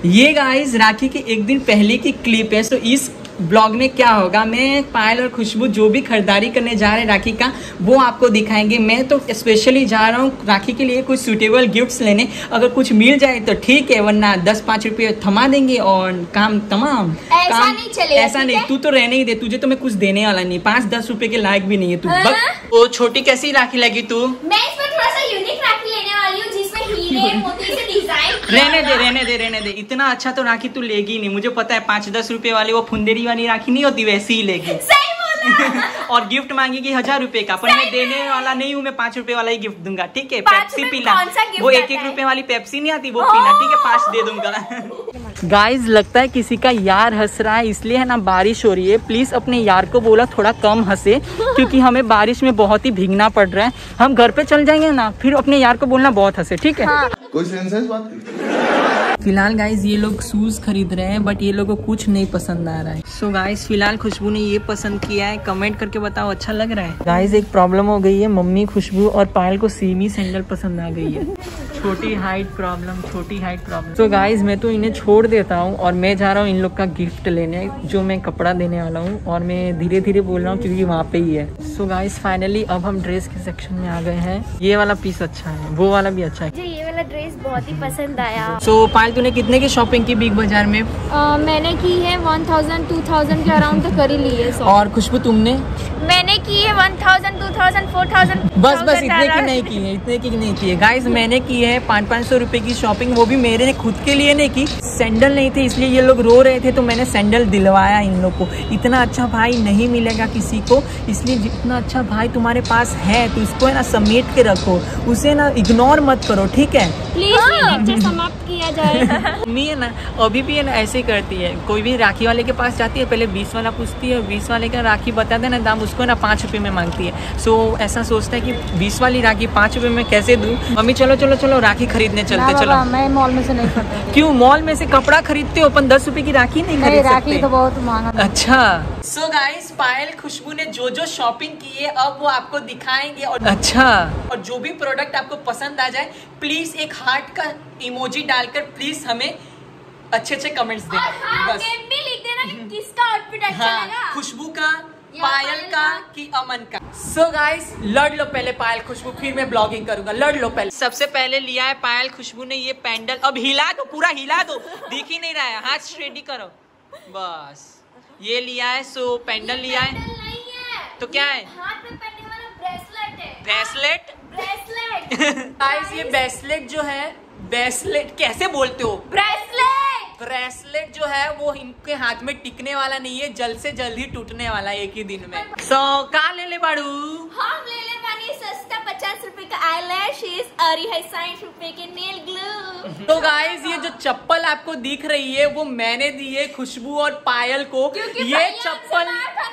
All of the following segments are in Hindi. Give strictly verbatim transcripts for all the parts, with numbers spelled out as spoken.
ये गाइस राखी के एक दिन पहले की क्लिप है। तो इस ब्लॉग में क्या होगा, मैं पायल और खुशबू जो भी खरीदारी करने जा रहे हैं राखी का वो आपको दिखाएंगे। मैं तो स्पेशली जा रहा हूँ राखी के लिए कुछ सूटेबल गिफ्ट्स लेने। अगर कुछ मिल जाए तो ठीक है, वरना दस पाँच रुपये थमा देंगे और काम तमाम। ऐसा काम नहीं चलेगा, ऐसा नहीं, तू तो रहने ही दे, तुझे तो मैं कुछ देने वाला नहीं, पाँच दस रुपए के लायक भी नहीं है तू। वो छोटी कैसी राखी लगी तू? मैं इसमें थोड़ा सा यूनिक राखी लेने वाली हूँ जिसमें हीरे मोती से डिजाइन। रहने दे रहने दे रहने दे, इतना अच्छा तो राखी तू लेगी नहीं, मुझे पता है। पाँच दस रुपए वाली वो फुंदेरी वाली राखी नहीं होती, वैसी ही लेगी। सही बोला। और गिफ्ट मांगेगी हजार रुपए का, पर मैं देने वाला नहीं हूँ, मैं पाँच रुपए वाला ही गिफ्ट दूंगा, ठीक है। पेप्सी पीला, वो एक एक रुपए वाली पेप्सी नहीं आती, वो पीना, ठीक है, पाँच दे दूंगा। गाइस लगता है किसी का यार हंस रहा है, इसलिए है ना बारिश हो रही है। प्लीज अपने यार को बोला थोड़ा कम हंसे, क्योंकि हमें बारिश में बहुत ही भीगना पड़ रहा है। हम घर पे चल जाएंगे ना, फिर अपने यार को बोलना बहुत हंसे, ठीक है। हाँ। कोई सेंस है इस बात की? फिलहाल गाइज ये लोग शूज खरीद रहे हैं, बट ये लोगों को कुछ नहीं पसंद आ रहा है। सो so गाइज फिलहाल खुशबू ने ये पसंद किया है, कमेंट करके बताओ अच्छा लग रहा है। गाइज एक प्रॉब्लम हो गई है, मम्मी खुशबू और पायल को सेम ही सैंडल पसंद आ गई है। छोटी हाइट प्रॉब्लम, छोटी हाइट प्रॉब्लम। सो गाइज मैं तो इन्हें छोड़ देता हूँ और मैं जा रहा हूँ इन लोग का गिफ्ट लेने, जो मैं कपड़ा देने वाला हूँ। और मैं धीरे धीरे बोल रहा हूँ क्योंकि वहाँ पे ही है। सो गाइज फाइनली अब हम ड्रेस के सेक्शन में आ गए हैं। ये वाला पीस अच्छा है, वो वाला भी अच्छा है। मुझे ये वाला ड्रेस बहुत ही पसंद आया। सो so, पायल तूने कितने की शॉपिंग की बिग बाजार में? uh, मैंने की है वन थाउजेंड टू थाउजेंड के अराउंड तो कर ही ली है। और खुशबू तुमने? मैंने की है one thousand two thousand four thousand. बस बस इतने की नहीं की है, इतने की नहीं की है। गाइस मैंने की है पाँच पाँच सौ रुपए की शॉपिंग, वो भी मेरे खुद के लिए नहीं की। सैंडल नहीं थे इसलिए ये लोग रो रहे थे, तो मैंने सैंडल दिलवाया इन लोग को। इतना अच्छा भाई नहीं मिलेगा किसी को, इसलिए जितना अच्छा भाई तुम्हारे पास है तो उसको है ना समेट के रखो, उसे ना इग्नोर मत करो, ठीक है। प्लीज लेक्चर समाप्त किया जाए। मम्मी है ना अभी भी है ना ऐसे ही करती है, कोई भी राखी वाले के पास जाती है पहले बीस वाला पूछती है, बीस वाले का राखी बता देना दाम, उसको ना पाँच रुपए में मांगती है। सो ऐसा सोचता है कि बीस वाली राखी पाँच रुपए में कैसे दूं। मम्मी चलो चलो चलो राखी खरीदने चलते। चलो मैं मॉल में से नहीं खरीदती। क्यों? मॉल में से कपड़ा खरीदते हो, अपन दस रुपए की राखी नहीं खरीद सकते? राखी तो बहुत महंगा। अच्छा सो गाइस पायल खुशबू ने जो जो शॉपिंग की है अब वो आपको दिखाएंगे। और अच्छा और जो भी प्रोडक्ट आपको पसंद आ जाए प्लीज एक हार्ट का इमोजी डालकर प्लीज हमें अच्छे अच्छे कमेंट्स दें। बस भी लिख देना कि किसका आउटफिट अच्छा लगा, खुशबू का, पायल का कि अमन का। सो गाइस लड़ लो पहले पायल खुशबू, फिर मैं ब्लॉगिंग करूंगा। लड़ लो पहले। सबसे पहले लिया है पायल खुशबू ने ये पैंडल। अब हिला दो, पूरा हिला दो, दिख ही नहीं रहा है, हाथ स्ट्रेडी करो बस। ये लिया है, सो पैंडल लिया है। नहीं है तो क्या है? हाथ में पहनने वाला ब्रेसलेट है। ब्रेसलेट? ब्रेसलेट। गाइस ये ब्रेसलेट जो है, ब्रेसलेट कैसे बोलते हो? ब्रेसलेट। ब्रेसलेट जो है वो इनके हाथ में टिकने वाला नहीं है, जल्द से जल्द ही टूटने वाला है एक ही दिन में। सो कहाँ ले ले बाड़ू? हम ले ले पानी सस्ता पचास रुपए का आईलैशेस और ये साठ रुपए के नेल ग्लू। तो गाइस ये जो चप्पल आपको दिख रही है वो मैंने दी है खुशबू और पायल को। ये चप्पल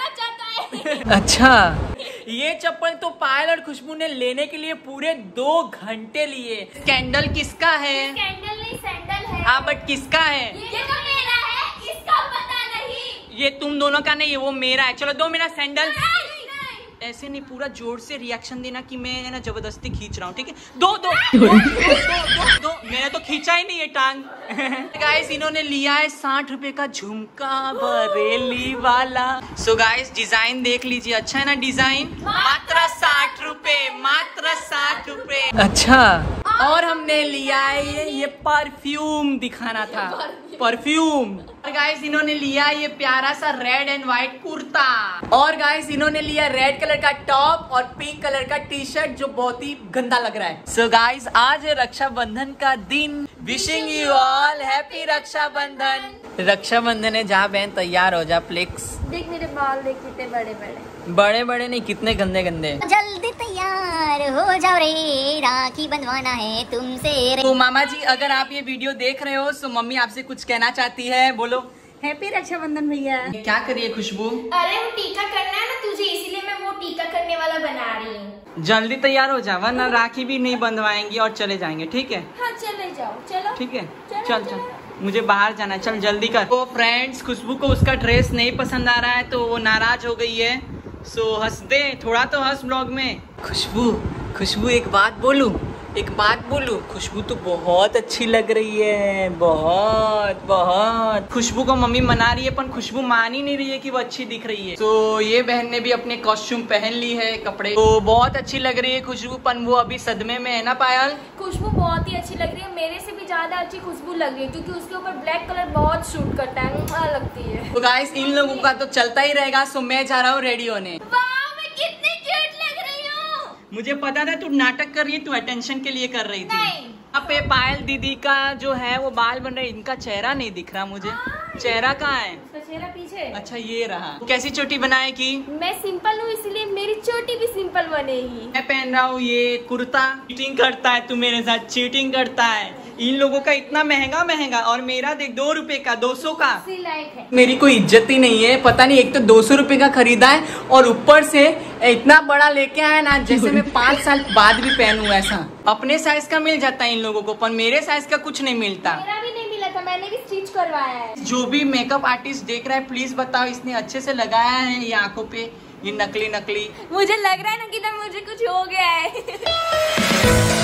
अच्छा ये चप्पल तो पायल और खुशबू ने लेने के लिए पूरे दो घंटे लिए। कैंडल किसका है? कैंडल नहीं सैंडल है। हाँ बट किसका है? ये तो मेरा है, इसका पता नहीं। ये तुम दोनों का नहीं है, वो मेरा है। चलो दो मेरा सैंडल। नहीं, ऐसे नहीं, पूरा जोर से रिएक्शन देना कि मैं ना जबरदस्ती खींच रहा हूँ, ठीक है? दो दो दो, दो, दो, दो। मैंने तो खींचा ही नहीं है टांग। गाइस इन्होंने लिया है साठ रुपए का झुमका बरेली वाला। सो गाइस डिजाइन देख लीजिए, अच्छा है ना डिजाइन? मात्र साठ रुपए, मात्र साठ रुपए। अच्छा और हमने लिया है ये ये परफ्यूम दिखाना था, परफ्यूम। और गाइस इन्होंने लिया ये प्यारा सा रेड एंड व्हाइट कुर्ता। और गाइस इन्होंने लिया रेड कलर का टॉप और पिंक कलर का टी शर्ट जो बहुत ही गंदा लग रहा है। सो so गाइस आज है रक्षाबंधन का दिन। Wishing you all happy Rakshabandhan. Rakshabandhan है, जा बहन तैयार हो जा प्लीज। देख मेरे बाल देख कितने बड़े बड़े। बड़े बड़े नहीं, कितने गंदे गंदे। जल्दी तैयार हो जाओ रे, राखी बंधवाना है तुमसे रे। तो मामा जी अगर आप ये वीडियो देख रहे हो तो मम्मी आपसे कुछ कहना चाहती है, बोलो। हैप्पी रक्षाबंधन भैया। क्या करिए खुशबू? अरे वो टीका करना है ना तुझे, इसीलिए मैं वो टीका करने वाला बना रही हूँ। जल्दी तैयार हो जा वरना राखी भी नहीं बंधवाएंगी और चले जाएंगे, ठीक है? हाँ चले जाओ, चलो ठीक है। चलो, चल चलो। चल मुझे बाहर जाना है, चल जल्दी कर। तो फ्रेंड्स खुशबू को उसका ड्रेस नहीं पसंद आ रहा है तो वो नाराज हो गई है। सो हंस दे, थोड़ा तो हंस ब्लॉग में। खुशबू खुशबू एक बात बोलूं, एक बात बोलूं, खुशबू तो बहुत अच्छी लग रही है, बहुत बहुत। खुशबू को मम्मी मना रही है पर खुशबू मान ही नहीं रही है कि वो अच्छी दिख रही है। तो ये बहन ने भी अपने कॉस्ट्यूम पहन ली है, कपड़े तो बहुत अच्छी लग रही है खुशबू, पर वो अभी सदमे में है ना पायल। खुशबू बहुत ही अच्छी लग रही है, मेरे से भी ज्यादा अच्छी खुशबू लग रही है क्योंकि उसके ऊपर ब्लैक कलर बहुत सूट करता है, अच्छा लगती है। तो गाइस इन लोगों का तो चलता ही रहेगा, सो मैं जा रहा हूँ रेडी होने। कितनी क्यूट लग रही हूँ। मुझे पता था तू नाटक कर रही है, तू अटेंशन के लिए कर रही थी। नहीं। अब पे पायल दीदी का जो है वो बाल बन रहे, इनका चेहरा नहीं दिख रहा मुझे। चेहरा कहाँ है? उसका चेहरा पीछे। अच्छा ये रहा। कैसी चोटी बनाए की? मैं सिंपल हूँ इसलिए मेरी चोटी भी सिंपल बनेगी। मैं पहन रहा हूँ ये कुर्ता। चीटिंग करता है तू मेरे साथ, चीटिंग करता है। इन लोगों का इतना महंगा महंगा और मेरा देख दो रुपए का, दो सौ का। लायक है। मेरी कोई इज्जत ही नहीं है, पता नहीं। एक तो दो सौ रुपए का खरीदा है और ऊपर से इतना बड़ा लेके आया ना, जैसे मैं पाँच साल बाद भी पहनूं ऐसा। अपने साइज का मिल जाता है इन लोगों को, पर मेरे साइज का कुछ नहीं मिलता। मेरा भी नहीं मिला था, मैंने भी स्टिच करवाया है। जो भी मेकअप आर्टिस्ट देख रहा है प्लीज बताओ, इसने अच्छे से लगाया है ये आंखों पे, ये नकली नकली। मुझे लग रहा है ना कि ना मुझे कुछ हो गया है।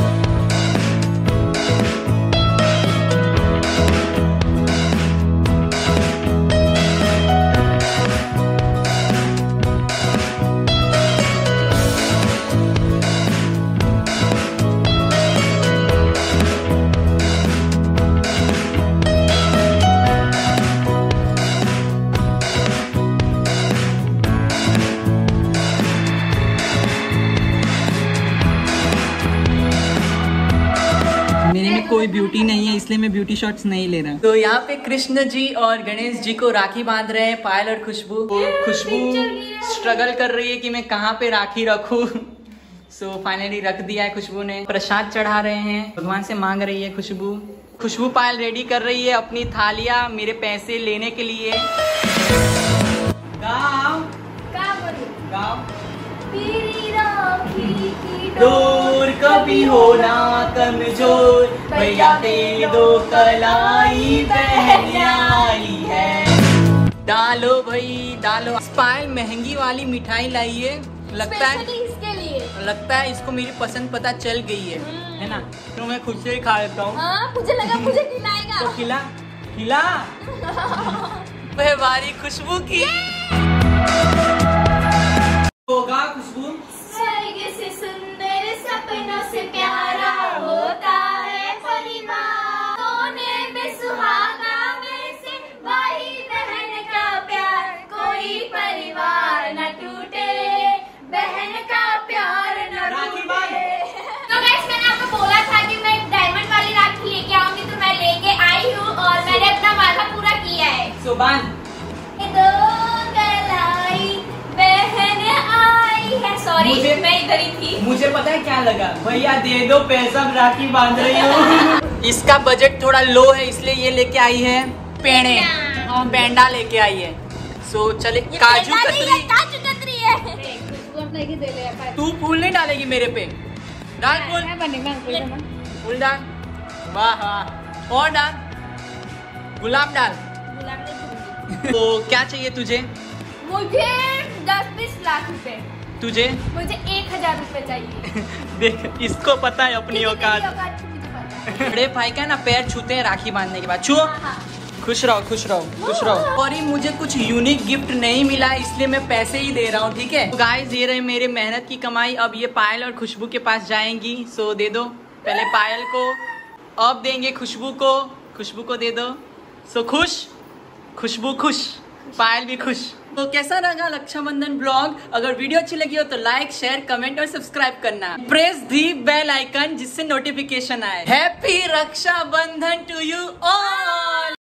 मेरे में कोई ब्यूटी नहीं है इसलिए मैं ब्यूटी शॉट्स नहीं ले रहा। तो यहाँ पे कृष्ण जी और गणेश जी को राखी बांध रहे हैं पायल और खुशबू। खुशबू स्ट्रगल कर रही है कि मैं कहाँ पे राखी रखूँ। सो फाइनली रख दिया है खुशबू ने। प्रसाद चढ़ा रहे हैं, भगवान से मांग रही है खुशबू। खुशबू पायल रेडी कर रही है अपनी थालियाँ मेरे पैसे लेने के लिए। गाँव गाँव दूर कभी होना कमजोर, भैया दे दो कलाई बहन आई है। डालो भाई डालो। पायल महंगी वाली मिठाई लाई है, लगता है इसके लिए। लगता है इसको मेरी पसंद पता चल गई है, है ना? तो मैं खुद से ही खा लेता हूँ। हाँ, मुझे लगा मुझे खिलाएगा। तो खिला खिला। वह बारी खुशबू की होगा। खुशबू स्वर्ग से सुंदर सपनों से प्यारा होता है परिवार, सोने में सुहागा वैसे भाई बहन का प्यार, कोई परिवार न टूटे, बहन का प्यार न टूटे। तो गाइस मैंने आपको बोला था कि मैं डायमंड वाली राखी लेके आऊंगी, तो मैं लेके आई हूँ और मैंने अपना वादा पूरा किया है। सुबान दो गलाई बहन आई है। सॉरी मैं इधर ही थी। मुझे पता है क्या लगा, भैया दे दो पैसा, राखी बांध रही हूँ। इसका बजट थोड़ा लो है इसलिए ये लेके आई है पेड़े और पेंडा लेके आई है। सो चले काजू कतरी। काजू कतरी है। खुशबू अपने की दे ले। तू फूल नहीं डालेगी मेरे पे? डाल फूल, फूल डाल। वाह वाह, और डाल गुलाब डाल। तो क्या चाहिए तुझे? मुझे दस बीस लाख रुपए। तुझे? मुझे एक हजार रुपए चाहिए। देख इसको पता है अपनी औकात। बड़े भाई का ना पैर छूते हैं राखी बांधने के बाद। छुओ। खुश रहो खुश रहो खुश रहो। और ये मुझे कुछ यूनिक गिफ्ट नहीं मिला इसलिए मैं पैसे ही दे रहा हूँ, ठीक है? तो गाइस ये रहे मेरे मेहनत की कमाई। अब ये पायल और खुशबू के पास जाएंगी। सो दे दो पहले पायल को, अब देंगे खुशबू को, खुशबू को दे दो। सो खुश, खुशबू खुश, पायल भी खुश। तो कैसा लगा रक्षाबंधन ब्लॉग? अगर वीडियो अच्छी लगी हो तो लाइक शेयर कमेंट और सब्सक्राइब करना। प्रेस दी बेल आइकन जिससे नोटिफिकेशन आए। Happy Rakshabandhan to you all.